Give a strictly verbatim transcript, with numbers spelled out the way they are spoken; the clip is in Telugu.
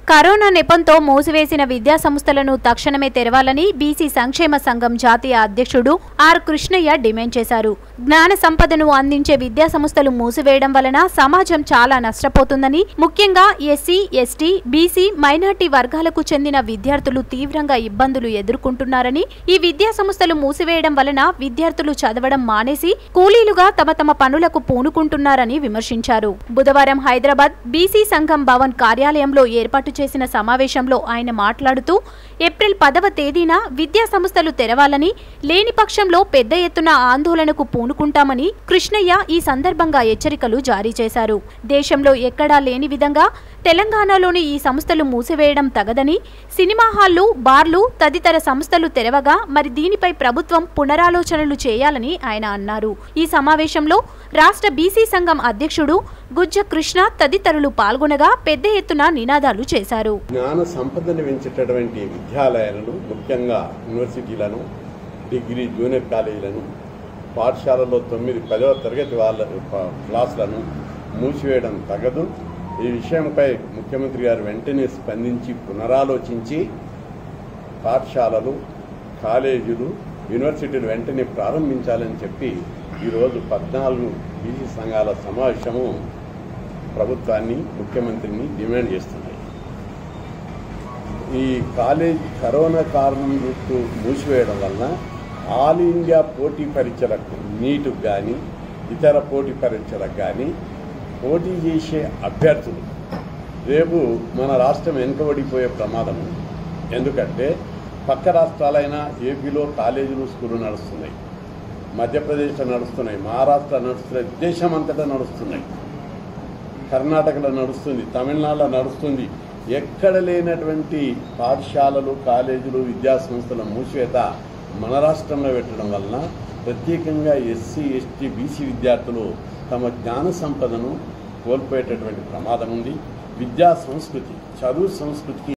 కరోనా నెపంతో మూసివేసిన విద్యా సంస్థలను తక్షణమే తెరవాలని బీసీ సంక్షేమ సంఘం జాతీయ అధ్యక్షుడు ఆర్ కృష్ణయ్య డిమాండ్ చేశారు. జ్ఞాన సంపదను అందించే విద్యా సంస్థలు మూసివేయడం వలన సమాజం చాలా నష్టపోతుందని, ముఖ్యంగా ఎస్సీ, ఎస్టీ, బీసీ, మైనార్టీ వర్గాలకు చెందిన విద్యార్థులు తీవ్రంగా ఇబ్బందులు ఎదుర్కొంటున్నారని, ఈ విద్యా సంస్థలు మూసివేయడం వలన విద్యార్థులు చదవడం మానేసి కూలీలుగా తమ తమ పనులకు పూనుకుంటున్నారని విమర్శించారు. బుధవారం హైదరాబాద్ బీసీ సంఘం భవన్ కార్యాలయంలో ఏర్పాటు చేసిన సమావేశంలో ఆయన మాట్లాడుతూ ఏప్రిల్ పదవ తేదీన విద్యా సంస్థలు తెరవాలని, లేని పక్షంలో పెద్ద ఎత్తున ఆందోళనకు పూనుకుంటామని కృష్ణయ్య ఈ సందర్భంగా హెచ్చరికలు జారీ చేశారు. దేశంలో ఎక్కడా లేని విధంగా తెలంగాణలోని ఈ సంస్థలు మూసివేయడం తగదని, సినిమా హాళ్లు, బార్లు తదితర సంస్థలు తెరవగా మరి దీనిపై ప్రభుత్వం పునరాలోచనలు చేయాలని ఆయన అన్నారు. ఈ సమావేశంలో రాష్ట్ర బీసీ సంఘం అధ్యక్షుడు గుజ్జ కృష్ణ తదితరులు పాల్గొనగా పెద్ద ఎత్తున నినాదాలు చేశారు. జ్ఞాన సంపదను పెంచేటటువంటి విద్యాలయాలను, ముఖ్యంగా యూనివర్సిటీలను, డిగ్రీ జూనియర్ కాలేజీలను, పాఠశాలలో తొమ్మిది పదవ తరగతి వాళ్ళ క్లాసులను మూసివేయడం తగదు. ఈ విషయంపై ముఖ్యమంత్రి గారు వెంటనే స్పందించి పునరాలోచించి పాఠశాలలు, కాలేజీలు, యూనివర్సిటీలు వెంటనే ప్రారంభించాలని చెప్పి ఈరోజు పద్నాలుగు బీసీ సంఘాల సమావేశము ప్రభుత్వాన్ని, ముఖ్యమంత్రిని డిమాండ్ చేస్తున్నాయి. ఈ కాలేజ్ కరోనా కారణం చుట్టూ మూసివేయడం వలన ఆల్ ఇండియా పోటీ పరీక్షలకు, నీటుకు కానీ ఇతర పోటీ పరీక్షలకు కానీ పోటీ చేసే అభ్యర్థులు రేపు మన రాష్ట్రం వెనుకబడిపోయే ప్రమాదం ఉంది. ఎందుకంటే పక్క రాష్ట్రాలైన ఏపీలో కాలేజీలు, స్కూళ్ళు నడుస్తున్నాయి, మధ్యప్రదేశ్లో నడుస్తున్నాయి, మహారాష్ట్ర నడుస్తున్నాయి, దేశం అంతటా నడుస్తున్నాయి, కర్ణాటకలో నడుస్తుంది, తమిళనాడులో నడుస్తుంది. ఎక్కడ లేనటువంటి పాఠశాలలు, కాలేజీలు, విద్యా సంస్థల మూసివేత మన రాష్ట్రంలో పెట్టడం వలన ప్రత్యేకంగా ఎస్సీ, ఎస్టీ, బీసీ విద్యార్థులు తమ జ్ఞాన సంపదను కోల్పోయేటటువంటి ప్రమాదం ఉంది. విద్యా సంస్కృతి, చదువు సంస్కృతికి